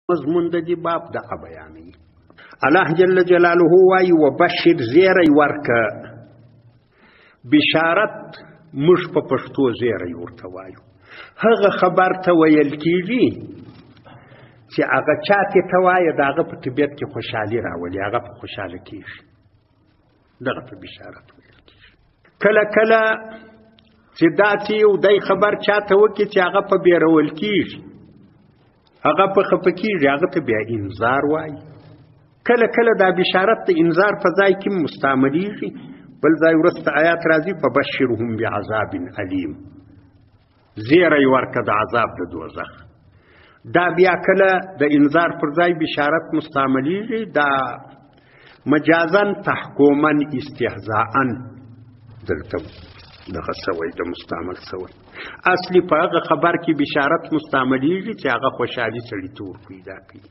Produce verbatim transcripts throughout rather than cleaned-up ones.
مضمون د دې باب دغه بیانوي. الله جل جلاله وایي وبشر زیری ورکه، بشارت موږ په پښتو زیری ورته وایو. هغه خبر ته ویل کېږي چې هغه چاته ته وایي د هغه په طبیعت کې خوشحالي راولي، هغه په خوشحاله کېږي، دغه په بشارت ویل کېږي. کله کله چې داسې یو دی خبر چاته وکړي چې هغه په بیرول کېږي، هغه په خفه کېږي، هغه ته بیا انذار وایي. کله کله دا بشارت د انذار په ځای کې مستعملیږي، بل ځای وروسته آیات راځي فبشرهم بعذاب علیم، زیری ورکه د عذاب د دوزخ. دا بیا کله د انذار پر ځای بشارت مستعملیږي، دا مجازن تحکومن استهزاءن دلته دغه سوی د مستعمل سوی. اصلي په هغه خبر کې بشارت مستعملیږي چې هغه خوشحالي سړي تور پیدا کوي.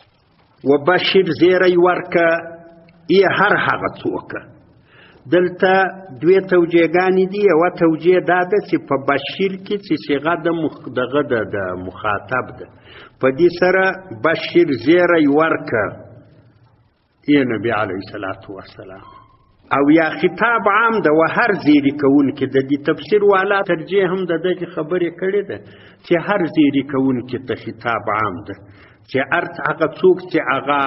وبشر زیری ورکه ای هر هغه څوک. دلته دوی توجیهګانې دي. یوه توجیه دا ده چې په بشیر کې چې صیغه د دغه ده د مخاطب ده، په دې سره بشیر زیری ورکه ای نبی علیه الصلاة والسلام. او یا خطاب عام ده و هر زیری کوونکي د دې تفسیر والا ترجیح هم د دغې خبرې کړې ده چې هر زیری کوونکي ته خطاب عام ده، چې ارت هغه څوک چې هغه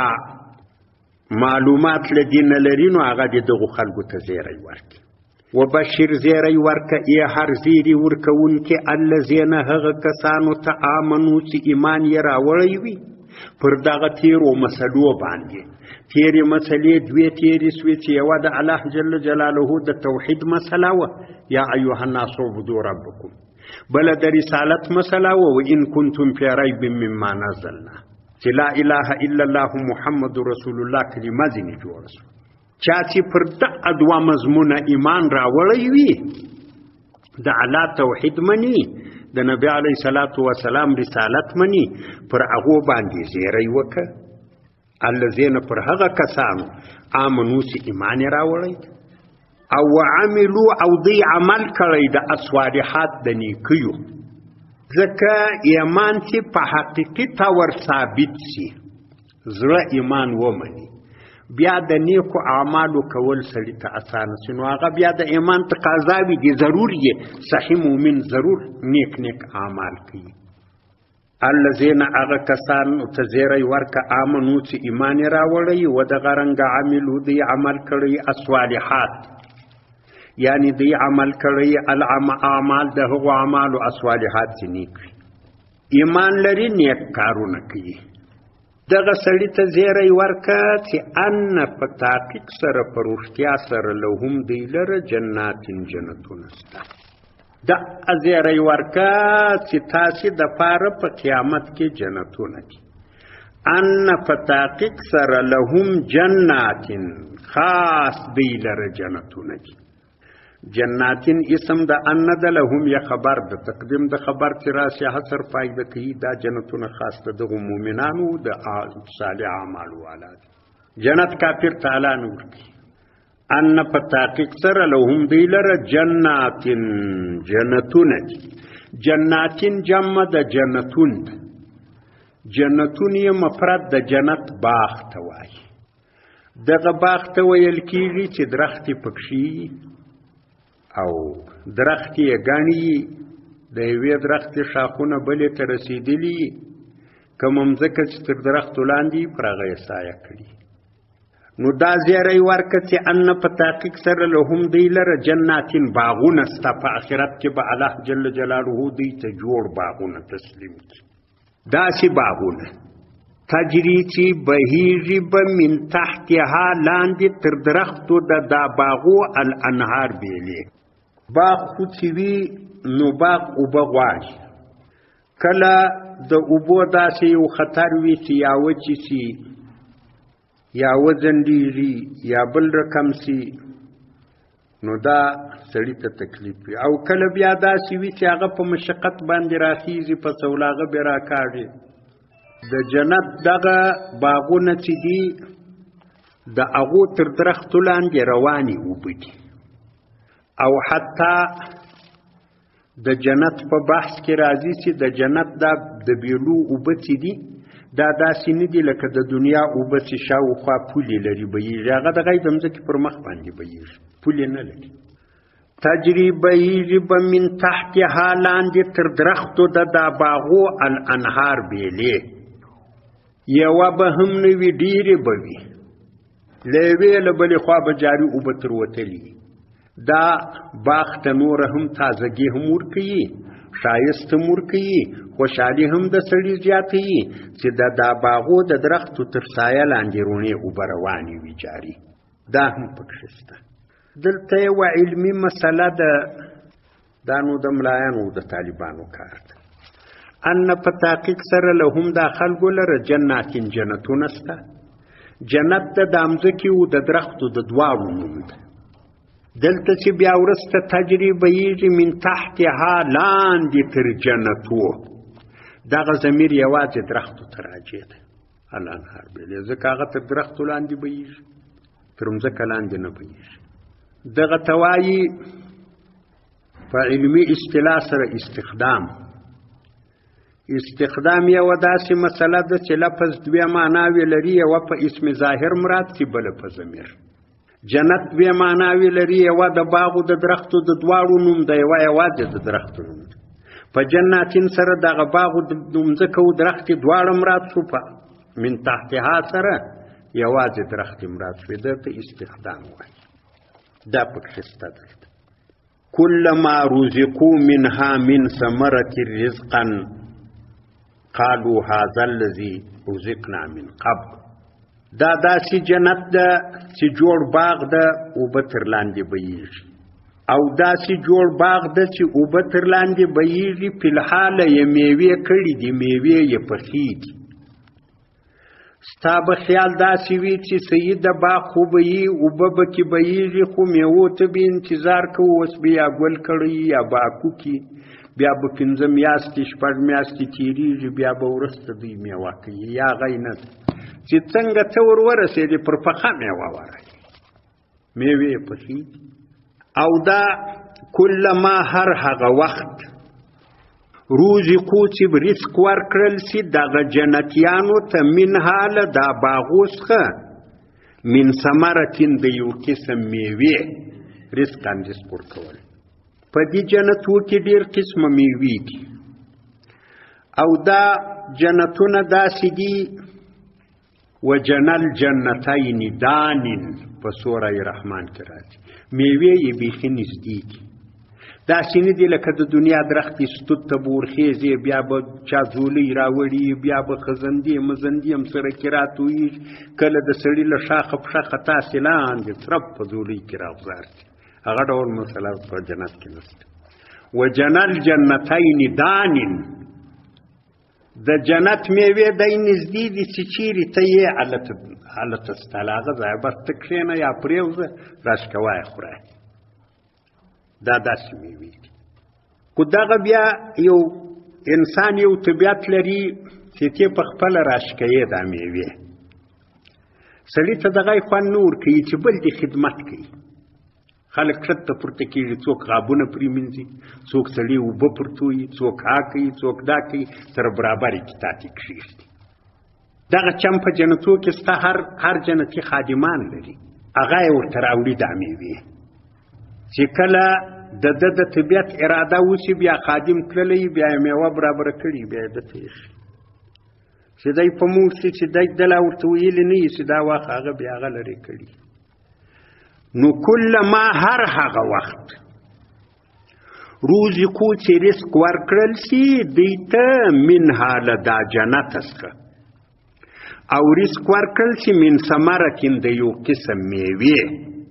معلومات له دې نه لري نو هغه د دغو خلکو ته زیری ورکړي. وبشر زیری ورکه ای هر زیری ورکوونکي الذین هغه کسانو ته آمنو چې ایمان یې راوړی وي پر دغه تیرو مسلو باندې. تیرې مسلې دوې تیرې سوې چې یوه د الله جل جلاله د توحید مسله وه، یا ایها الناس اعبدوا ربکم، بله د رسالت مسله وه، و ان کنتم فی ریب مما نزلنا، چې لا اله الا الله محمد رسول الله کلمه ځینې جوړه شوه. چا چې پر دغه دوه مضمونه ایمان راوړی وي، د الله توحید مني، د نبی علیه الصلاة والسلام رسالت مني، پر هغو باندې زیری وکړه. الذین پر هغه کسانو آمنو چې ایمان یې راوړی او وعملو او دوی عمل کړی د الصالحات د نیکیو. ځکه ایمان چې په حقیقي طور ثابت شي، زړه ایمان ومني، بیا د نیکو اعمالو کول سړي ته اسانه شي، نو هغه بیا د ایمان تقاضاوي دي، ضرور یې صحیح مؤمن ضرور نیک نیک اعمال کوي. الذین هغه کسانو ته زیری ورکه آمنو چې ایمان یې راوړی و دغه رنګه عملو دوی عمل کړی الصالحات، یعنی دوی عمل کړی الاعمال د هغو اعمالو الصالحات چې نیک وي، ایمان لري نیک کارونه کوي. دغه سړي ته زیری ورکه چې ان په تحقیق سره په رښتیا سره لهم دوی لره جناتین جنتونه شته. د زیری ورکه چې تاسې د پاره په قیامت کې جنتونه دي. ان په تحقیق سره لهم جناتین، خاص دوی لره جنتونه دي. جناتین اسم د ان د لهم یا خبر د تقدیم د خبر چې راشي حصر فائدہ کوي. دا جنتونه خاص د دغو مؤمنانو د صالح اعمالو والا دي. جنت کافر تعالی نه ورکوي. ان په تحقیق سره لهم دوی لره جناتین جنتونه دي. جناتین جمع د جنتون ده. جنتون یې مفرد د جنت باغ ته وایي. دغه باغ ته ویل کېږي چې درختې پکښې او درختې یې ګڼې، د یوې درختې شاخونه بلې ته رسېدلي، کومه مځکه چې تر درختو لاندې پر هغه یې سایه کړي. نو دا زیری ورکه چې ان په تحقیق سره لهم دوی لره جناتین باغونه سته. په آخرت کې به الله جل جلاله دوی ته جوړ باغونه تسلیم کړي. داسې باغونه تجري چې بهیږي به من تحتها لاندې تر درختو د دا باغو الانهار بیلې. باغ خو چې وي نو باغ اوبه غواړي. کله د اوبو داسې یو خطر وي چې یا وچې سي یا وځنډېږي یا بل رقم سي، نو دا سړي ته تکلیف وي. او کله بیا داسې وي چې هغه په مشقت باندې راخیږي، په سولاغه بیا راکاږي. د جنت دغه باغونه چې دي د هغو تر درختو لاندې روانې اوبه دي. او حتی د جنت په بحث کې راځي چې د جنت دا د بیلو اوبه چې دي دا داسې نه دي لکه د دنیا اوبه چې شاوخوا پولې لري بهیږي، هغه د غي د مځکې پر مخ باندې بهیږي، پولې نه لري. تجري بهیږي به من تحتها لاندې تر درختو د دا باغو الانهار بیلې، یوه به هم نه وي ډېرې به وي، له یوې له بلې خوا به جاري اوبه تر وتلي. دا باغ ته نوره هم تازګي هم ورکوي، ښایست هم ورکوي، خوشحالي هم د سړي زیاتوي چې د دا باغو د درختو تر سایه لاندې روڼې اوبه روانې وي جاري. دا هم پکښې شته. دلته یوه علمي مسله ده، دا نو د ملایانو د طالبانو کار ده. ان په تحقیق سره له هم دا خلکو لره جناتین جنتونه شته. جنت د دا مځکې و د درختو د دواړو نوم ده. دلته چې بیا وروسته تجري بهیږي من تحتها لاندې تر جنتو، دغه ضمیر یوازې درختو ته راجع ده. الانهار بیلې، ځکه هغه تر درختو لاندې بهیږي، تر مځکه لاندې نه بهیږي. دغه ته وایي په علمي اصطلاح سره استخدام. استخدام یوه داسې مسله ده چې لفظ دوې معناوې لري، یوه په اسم ظاهر مراد شي، بله په ضمیر. جنت دوې معناوې لري، یوه د باغو د درختو د دواړو نوم ده، یوه یوازې د درختو نوم ده. په جناتین سره دغه باغو د مځکه و درختې دواړه مراد شو، په من تحتها سره یوازې درختې مراد شوې. درته استخدام وایي. دا پکښې شته دلته. کلما رزقوا منها من ثمرة رزقا قالوا هذا الذي رزقنا من قبل. دا داسې جنت ده چې جوړ باغ ده، اوبه تر لاندې بهیږي، او داسې جوړ باغ ده چې اوبه تر لاندې بهیږي، فی الحاله یې میوې کړي دي، میوې یې پخې دي. ستا به خیال داسې وي چې سید د باغ خو به یي، اوبه به کې بهیږي، خو میوو ته به انتظار کوو، اوس به یا ګل کړی یا باکو کې، بیا به پنځه میاشتې شپږ میاشتې تېرېږي، بیا به وروسته دوی میوه کوي. یا غی نه چې څنګه ته ور ورسېدې پر پخه میوه ورغلې، میوې یې پخې دي. او دا کلما هر هغه وخت روزقو چې رزق ورکړل سي دغه جنتیانو ته منها له دا باغو څخه من ثمرتین د یو قسم میوې، رزقا رزق ورکول. په دې جنتو کې ډېر قسمه میوې دي، او دا جنتونه داسې دي وجنل جنتین دانین په سوره رحمان کې راځي، میوې یې بیخي نږدې دي. داسې نه دي لکه د دنیا درختې ستود ته به ورخېږي، بیا به چا ځولۍ راوړي، بیا به خزندې مزندې هم سره کې راتویږي، کله د سړي له شاخه پښه خطا سي لاندې څرپ په ځولۍ کې راغځار سي. هغه ډول مسله په جنت کې نشته. وجنل جنتین دانین، د جنت میوې دی نږدې دي چې چیرې ته یې هلته ستا له هغه ځایه بس ته کښېنه یا پرېوځه، راشکه وایه خوره. دا داسې میوې دي. خو دغه بیا یو انسان یو طبیعت لري چې ته په خپله راشکوې دا میوې، سړي ته دغه یې خوند نه ورکوي چې بل دې خدمت کوي. خلک ښکته پورته کېږي، څوک غابونه پرېمینځي، څوک سړي اوبه پورته څوک ها کوي، څوک دا کوي، سره برابرې کې تاتې کښېږدي. دغه چم په جنتو کې ستا هر هر جنتي خادمان لري، هغه یې ورته راوړي دا میوې چې کله د ده د طبیعت اراده وشي، بیا خادم تللی، بیا یې میوه برابره کړي، بیا یې دته ایښي. چې دی په موږ کې چې دی دله ورته ویلي نه وي چې دا واخه، هغه بیا هغه لرې کړي. نو کله ما هر هغه وخت روزقو چې رزق ورکړل سي دوی ته منها له دا جنت څخه، او رزق ورکړل سي من ثمرتین د یو قسم میوې.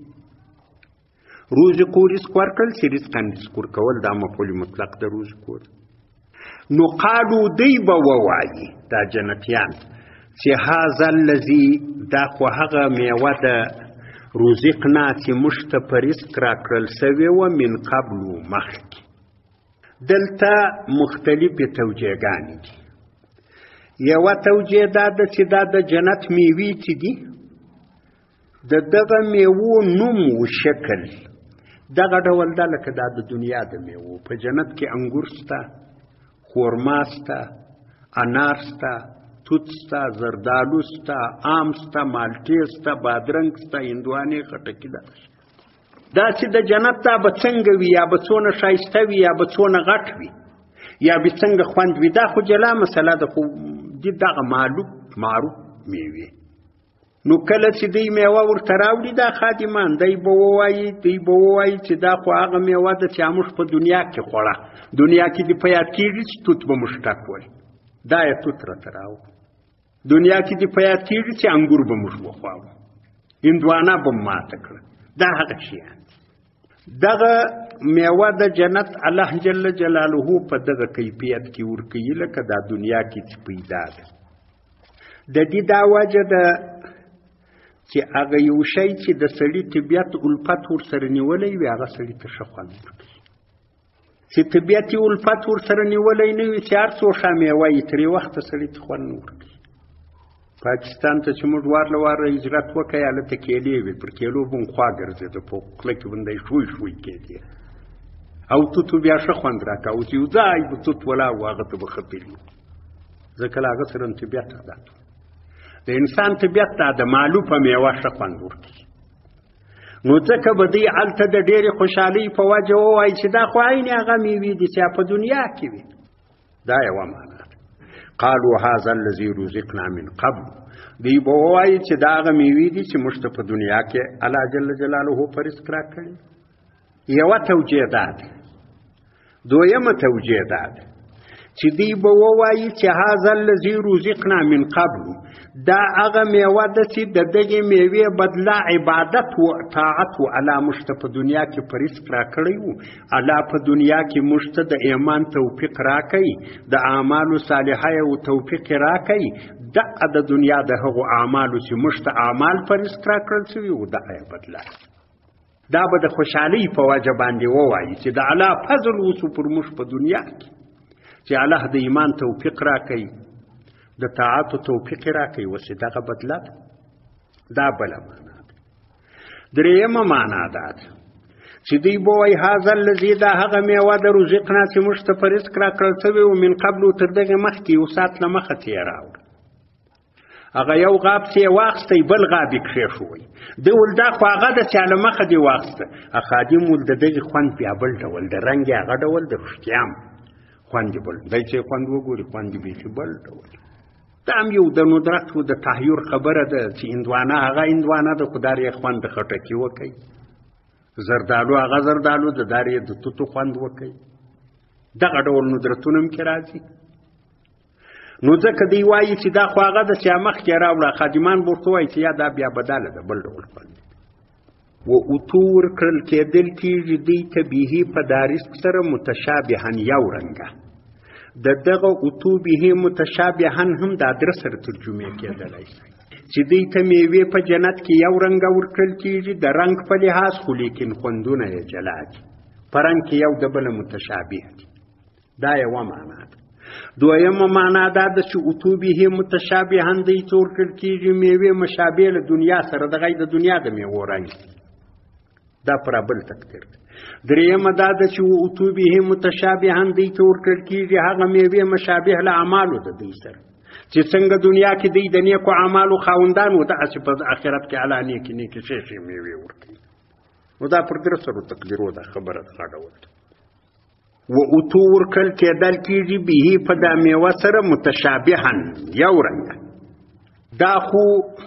روزقو رزق ورکړل سي، رزقا رزق ورکول دا مفعول مطلق د روزقو. نو قالو دوی به ووایي دا جنتیان چې هذا الذي، دا خو هغه میوه ده رزقنا چې موږ ته په رزق راکړل سوې وه من قبل مخکې. دلته مختلفې توجیهګانې دي. یوه توجیه دا ده چې دا د جنت میوې چې دي، د دغه میوو نوم و شکل دغه ډول ده لکه دا د دنیا د میوو. په جنت کې انګور سته، خورما سته، انار سته، توت ستا، زردالو ستا، آم ستا، مالټې ستا، بادرنګ ستا، هندوانې، خټکي دا داسې د جنت دا به څنګه وي، یا به څونه ښایسته وي، یا به څونه غټ وي، یا به څنګه خوند وي، دا خو جلا مسله ده. خو دي دغه معلوم معروف میوې. نو کله چې دوی میوه ورته راوړي دا خادمان، دی به ووایي دوی به ووایي چې دا خو هغه میوه ده چې موږ په دنیا کې خوړه. دنیا کې دې په یاد کېږي چې توت به موږ ټکول، دا یې توت راته راوړ. دنیا کې دې په یاد کېږي چې انګور به موږ وخواړو، هندوانه به م ماته کړه. دا هغه شیان دغه میوه د جنت الله جل جلاله په دغه کیفیت کې ورکوي لکه دا دنیا کې چې پیدا ده. د دې دا وجه ده چې هغه یو شی چې د سړي طبیعت الفت ورسره نیولی وي هغه سړي ته ښه خوند ورکوي. چې طبیعت یې الفت ورسره نیولی نه وي چې هر څو ښه میوه یې ترې وخته سړي ته خوند نه ورکوي. پاکستان ته چې موږ وارله واره هجرت وکړی هلته کیلې وې، پر کیلو به م خوا ګرځېده، په خوله کې به دی شوی شوی کېدې، او توتو بیا ښه خوند راکوه. اوس یو ځای به توت ولاړ و هغه ته به ښه پېري، ځکه له هغه سره طبیعت عادت د انسان طبیعت ته د معلو په میوه ښه خوند ورکوي. نو ځکه به دوی هلته د ډېرې خوشحالۍ په وجه ووایي چې دا خو عین هغه میوې دي چې په دنیا کې وي. دا یوه معنا ده. قالوا هذا الذي رزقنا من قبل، دوی به ووایي چې دا هغه میوې دي چې موږ ته په دنیا کې الله جل جلاله په رزق راکړي. یوه توجیه دا ده. دویمه توجیه دا ده چې دوی به ووایي چې هذا الذي رزقنا من قبل، دا هغه میوه ده چې د دغې میوې بدله عبادت و طاعت و الله موږ ته په دنیا کې په رزق راکړی وو. الله په دنیا کې موږ ته د ایمان توفیق راکوي، د اعمالو صالحه او توفیق راکوي. دغه د دنیا د هغو اعمالو چې موږ ته اعمال په رزق راکړل شوي وو دغه یې بدله. دا به د خوشحالۍ په وجه باندې ووایي چې د الله فضل وسو پر موږ په دنیا کې، چې الله د ایمان توفیق راکوي، د طاعت و توفیق راکوي، وسې دغه بدله ده. دا بله معنا ده. درېیمه معنا دا ده چې دوی به وایي هذا الذي، دا هغه میوه د رزقنا چې موږ ته په رزق راکړل شوې وو من قبل، تر دغې مخکې یو ساعت له مخه چې یې راوړه. هغه یو غاب چې یې واخیستی بل غاب یې کښېښوی. ده ول دا خو هغه ده چې هله مخه دې واخیسته. خادم ول د دغې خوند بیا بل ډول، د رنګ یې هغه ډول، د رښتیا خوند یې بل، دی چې خوند وګوري خوند یې بیخي بل ډول. دا هم یو د ندرت و د تحیر خبره ده چې هندوانه هغه هندوانه ده، خو دار یې خوند د خټکي وکوي. زردالو هغه زردالو ده، دار یې د توتو خوند وکوي. دغه ډول ندرتونه هم کې راځي. نو ځکه دوی وایي چې دا خو هغه ده چې مخکې یې راوړه. خادمان به ورته وایي چې یا دا بیا بدله ده، بل ډول خوند. و اتو ورکړل کېدل کېږي دوی ته بیهي په دا رزق سره متشابهن یو رنګه. د دغه اتو بیهي متشابهن هم د ادره سره ترجمې کېدلی شي چې دوی ته میوې په جنت کې یو رنګه ورکړل کېږي د رنګ په لحاظ، خو لیکن خوندونه یې جلا دي. په رنګ کې یو د بله متشابه دي. دا یوه معنا ده. دویمه معنا دا ده چې اتو بیهي متشابهن دوی ته ورکړل کېږي میوې مشابه له دنیا سره، دغه د دنیا د میوو رنګ دي. دا پر بل تقدیر ده. درېیمه دا ده چې اتو بیهي متشابهن دوی ته ورکړل کېږي هغه میوې مشابه له اعمالو د دوی سره، چې څنګه دنیا کې دوی د نیکو اعمالو خاوندان وو، دغسې په آخرت کې الله نیکې نیکې ښې ښې میوې ورکوي. نو دا پر درې سرو تقدیرو دا خبره ده ډول ده. و اتو ورکړل کېدل کېږي بیهي په دا میوه سره متشابهن یو رنګه. دا خو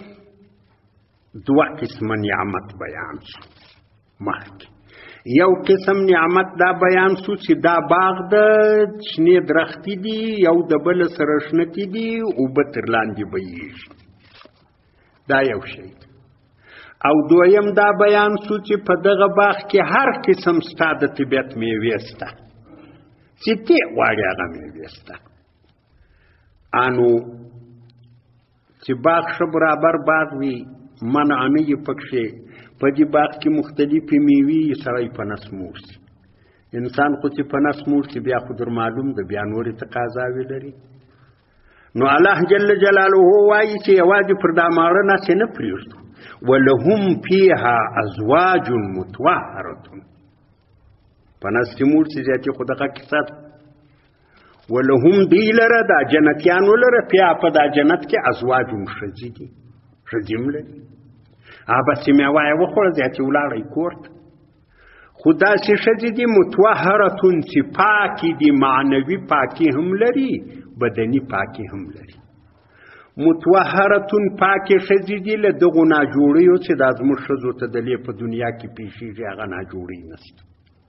دوه قسمه نعمت بیان شو مخکې. یو قسم نعمت دا بیان شو چې دا باغ د شنې درختې دي، یو د بل سره شنکې دي، اوبه تر لاندې بهیږي. دا یو شی. او دویم دا بیان شو چې په دغه باغ کې هر قسم ستا د طبیعت میوې شته چې ته غواړې هغه میوې شته. انو چې باغ ښه برابر باغ وي، منع نه یې پکښې، په دې باغ کې مختلفې میوې سړی په نس موړ شي. انسان خو چې په نس موړ شي بیا خو در معلوم ده بیا نورې تقاضاوې لري. نو الله جل جلاله وایي چې یوازې پر دا ماړه نس یې نه پرېږدو، ولهم فیها ازواج مطهرة. په نس چې موړ شي زیاتې خو دغه کیسه ده. ولهم دی لره دا جنتیانو لره بیا په دا جنت کې ازواجون ښځې دي ښځې هم لري هغه بسې میوه یې وخوړه زیاتې ولاړی کور ته خو داسې ښځې دي مطهرتون چې پاکې دي معنوي پاکي هم لري بدني پاکي هم لري مطهرتون پاکې ښځې دي له دغو ناجوړیو چې دا زموږ ښځو ته دلې په دنیا کې پیښېږي هغه ناجوړی نشته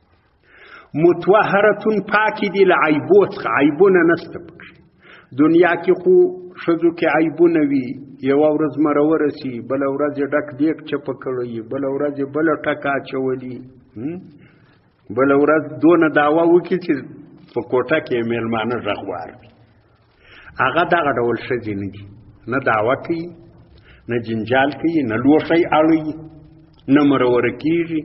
مطهرتون پاکې دي له عیبو څخه عیبونه نشته پکښې دنیا کې خو ښځو کې عیبونه وي یوه ورځ مرور سي بله ورځ یې ډک دیګ چپه کړی بله ورځ یې بله ټکه اچولي بله ورځ دونه دعوه وکړي چې په کوټه کې یې میلمانه غږ وار وي هغه دغه ډول ښځې نه دي نه دعوه کوي نه جنجال کوي نه لوښی اړوي نه مروره کېږي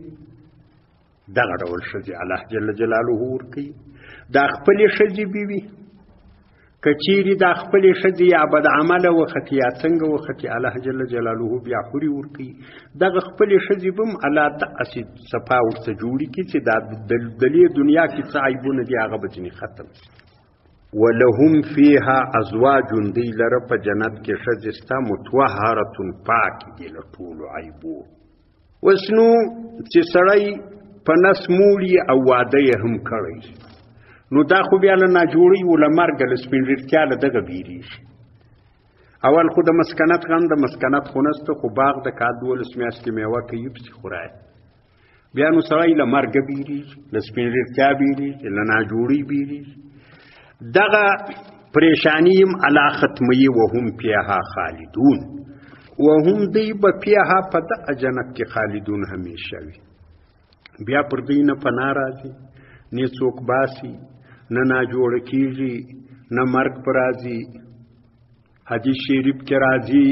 دغه ډول ښځې الله جل جلاله ورکوي دا خپلې ښځې بیوي که چیرې دا خپلې ښځې یا بدعمله وختې یا څنګه وختې الله جل جلاله بیا خوري ورکوي دغه خپلې ښځې به هم الله داسې صفا ورته جوړي کړي چې دا دلې دنیا کې څه عیبونه دي هغه به ځینې ختم شي ولهم فیها ازواج دی لره په جنت کې ښځې سته مطهرتون پاکې دي له ټولو عیبو اوس نو چې سړی په نس موړي او واده یې هم کړی نو دا خو بیا له ناجوړۍ و له مرګه له سپین ږیرتیا له دغه بیریږي اول خو د مسکنت غم د مسکنت خو نسته خو باغ د کال دولس میاشتې میوه کوي پسې خورای بیا نو سړی له مرګه بیریږي له سپین ږیرتیا بیریږي له ناجوړۍ بیریږي دغه پریشانی هم الله ختموي وهم فیها خالدون وهم دی به فیها په دغه جنت کې خالدون همیشه وي بیا پر دوی نه پناه راځي نه څوک باسي نه ناجوړه کېږي نه مرګ په راځي حدیث شریف کې راځي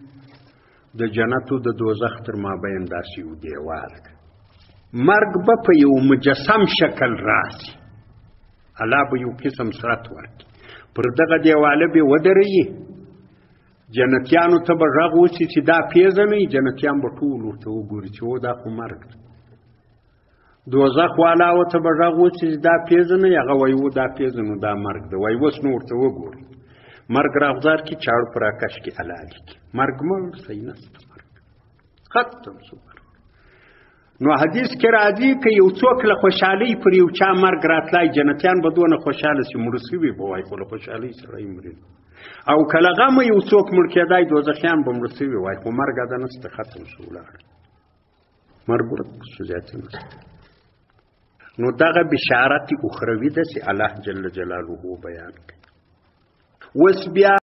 د جنت او د دوزخ تر مابین داسې یو دیوال مرګ به په یو مجسم شکل راسي الله به یو قسم صورت ورکړي پر دغه دیواله به ودرېږي جنتیانو ته به غږ وشي چې دا پیژنئ جنتیان به ټول ورته وګوري چې و دا خو مرګ دی دوزخ والا ورته به غږ وشي چې دا پیژنئ هغه وایي و دا پیژنو دا مرګ دی وایي اوس نو ورته وګورئ مرګ راغزار کې چاړو پر آکش کې حلالي کې مرګ مړ صحیح نسته مرګ ختم شو نو حدیث کې راځي که یو څوک له خوشحالۍ پر یو چا مرګ راتلای جنتیان به دونه خوشحاله سي مړه سوي به وایي خو له خوشحالۍ سره یې مري او کله غم یو څوک مړ کېدای دوزخیان به مړه سوي وایي خو مرګ دا نسته ختم شو ولاړ مرګ ورک شو زیاتې نسته نو دغه بشارت اخروي ده چې الله جل جلاله بیان کوي اوس بیا